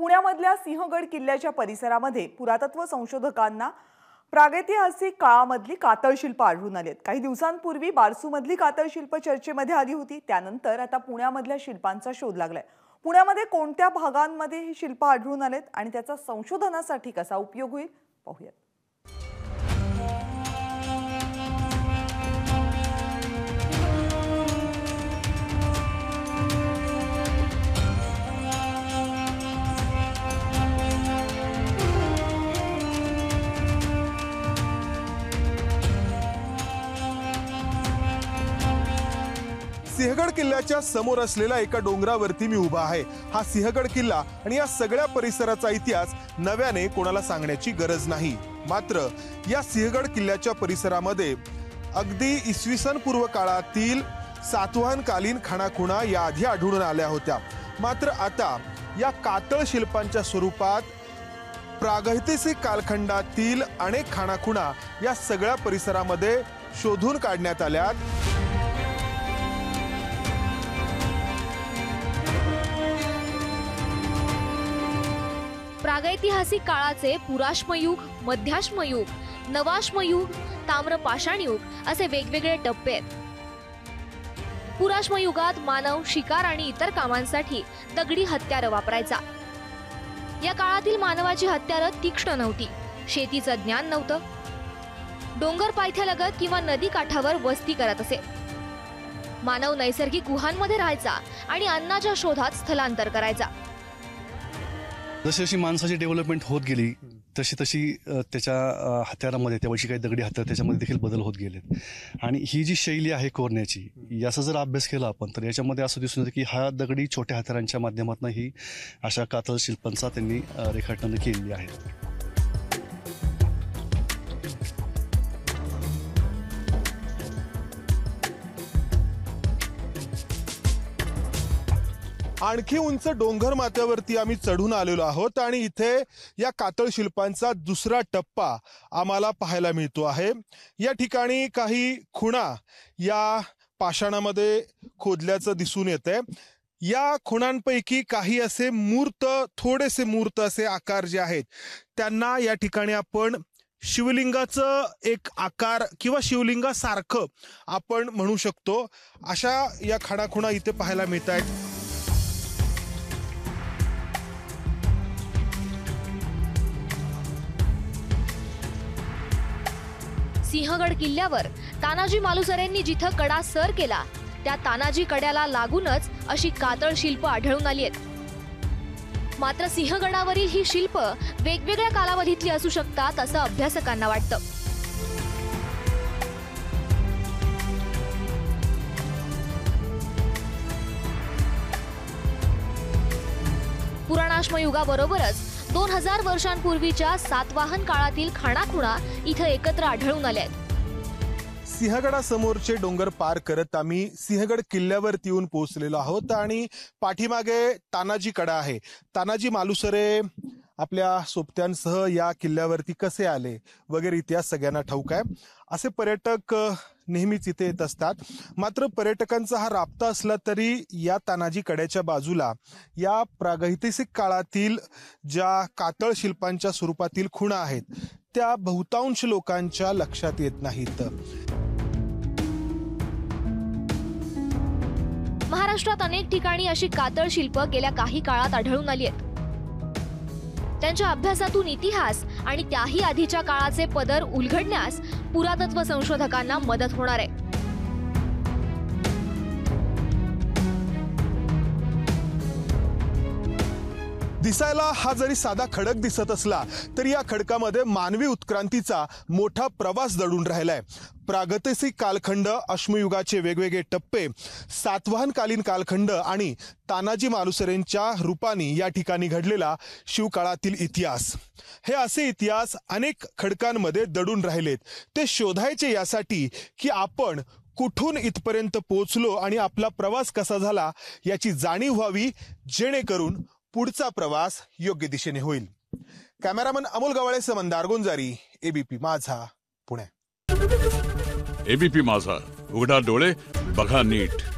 पुण्यामधल्या सिंहगड किल्ल्याच्या परिसरामध्ये पुरातत्व संशोधकांना प्रागैतिहासिक काळामधली कातळ शिल्प आढळून आलीत। काही दिवसांपूर्वी बारसूमधली कातळ शिल्प चर्चेमध्ये आली होती, त्यानंतर आता पुण्यामधल्या शिल्पांचा शोध लागलाय। पुण्यामध्ये कोणत्या भागांमध्ये ही शिल्प आढळून आलेत आणि त्याचा संशोधनासाठी कसा उपयोग होईल पाहूयात। सिंहगड किल्ल्याच्या समोर असलेल्या एका डोंगरावरती मी उभा आहे। हा सिंहगड किल्ला आणि या सगळ्या परिसराचा इतिहास नव्याने कोणाला सांगण्याची गरज नाही। मात्र या सिंहगड किल्ल्याच्या परिसरामध्ये अगदी इसवी सन पूर्व काळातील सातवाहनकालीन खाणाखुणा या आधी आढळून आल्या होत्या। मात्र आता या कातळ शिल्पांच्या स्वरूपात प्रागैतिहासिक कालखंडातील अनेक खाणाखुणा या सगळ्या परिसरामध्ये शोधून काढण्यात आल्यात। प्रागैतिहासिक काळाचे पुराश्मयुग, मध्याश्मयुग, नवाश्मयुग, ताम्रपाषाण युग असे वेगवेगळे टप्पे आहेत। पुराश्मयुगात मानव शिकार आणि इतर कामांसाठी दगडी हत्यारं वापरायचा। या काळातील मानवाची हत्यारं तीक्ष्ण नव्हती, शेतीचं ज्ञान नव्हतं, डोंगर पायथ्यालगत किंवा नदी काठावर वस्ती करत असे। मानव नैसर्गिक गुहांमध्ये राहायचा आणि अन्नाच्या शोधात स्थलांतर करायचा। जशी जशी माणसाची डेव्हलपमेंट होत गेली तशी तशी त्याच्या हत्यारामध्ये त्यावेळी काही दगडी हत्यार त्याच्यामध्ये देखील बदल होत गेलेत। आणि ही जी शैली आहे कोरण्याची, याचा जर अभ्यास केला आपण तर याच्यामध्ये असं दिसून येतं की हा दगडी छोट्या हत्यारांच्या माध्यमातून ही अशा कातळ शिल्पांचा त्यांनी रेखाटन केलेली आहे। आणखी उंच डोंगर माथ्यावरती आम्ही चढून आलेलो आहोत आणि इथे या कातळ शिल्पांचा दुसरा टप्पा आम्हाला पाहायला मिळतो आहे। या ठिकाणी काही खुणा या पाषाणामध्ये खोदल्याचं दिसून येतंय। या खुणांपैकी काही असे मूर्त, थोडेसे मूर्त असे आकार जे आहेत त्यांना या ठिकाणी आपण शिवलिंगाचं एक आकार किंवा शिवलिंगासारखं आपण म्हणू शकतो, अशा या खाणाखुणा इथे पाहायला मिळत आहेत। सिंहगड किल्ल्यावर तानाजी मालुसरेंनी जिथं कडा सर केला त्या तानाजी कड्याला लागूनच अशी कातळ शिल्प आढळून आली आहेत। मात्र सिंहगडावरील ही शिल्प वेगवेगळ्या कालावधीतली असू शकतात असं अभ्यासकांना वाटतं। पुराणाश्मयुगाबरोबरच 2000 वर्षांपूर्वीच्या सातवाहन काळातील खाणाखुणा इथं एकत्र आढळून आल्या आहेत। सिंहगडासमोरचे डोंगर पार करत आम्ही सिंहगड किल्ल्यावरती येऊन पोहोचलेलो आहोत आणि पाठीमागे तानाजी कडा आहे। तानाजी मालुसरे आपल्या सोबत्यांसह या किल्ल्यावरती कसे आले वगैरे इतिहास सगळ्यांना ठाऊक आहे। असे पर्यटक नेहमीच इथे येत असतात। मात्र पर्यटकांचा हा राबता असला तरी या तानाजी कड्याच्या बाजूला या प्रागैतिहासिक काळातील ज्या कातळ शिल्पांच्या स्वरूपातील खुणा आहेत त्या बहुतांश लोकांच्या लक्षात येत नाहीत। महाराष्ट्रात अनेक ठिकाणी अशी कातळ शिल्प गेल्या काही काळात आढळून आली आहेत। त्यांच्या अभ्यासातून इतिहास आणि त्याही आधीच्या काळाचे पदर उलगडण्यास पुरातत्व संशोधकांना मदत होणार आहे। दिसायला हा जरी साधा खडक दिसत असला तरी या खडकामध्ये मानवी उत्क्रांतीचा मोठा प्रवास दडून राहिलाय। प्रागैतिहासिक कालखंड, अश्मयुगाचे वेगवेगळे टप्पे, सातवाहनकालीन कालखंड आणि तानाजी मालुसरेंच्या रूपाने या ठिकाणी घडलेला शिवकाळातील इतिहास, हे असे इतिहास अनेक खडकांमध्ये दडून राहिलेत। ते शोधायचे यासाठी की आपण कुठून इथपर्यंत पोहोचलो आणि आपला प्रवास कसा झाला याची जाणीव व्हावी, जेणेकरून पुढचा प्रवास योग्य दिशेने होईल। कॅमेरामन अमोल गवाळेसह मंदार गुंजारी, एबीपी माझा, पुणे। एबीपी माझा, उघडा डोळे बघा नीट।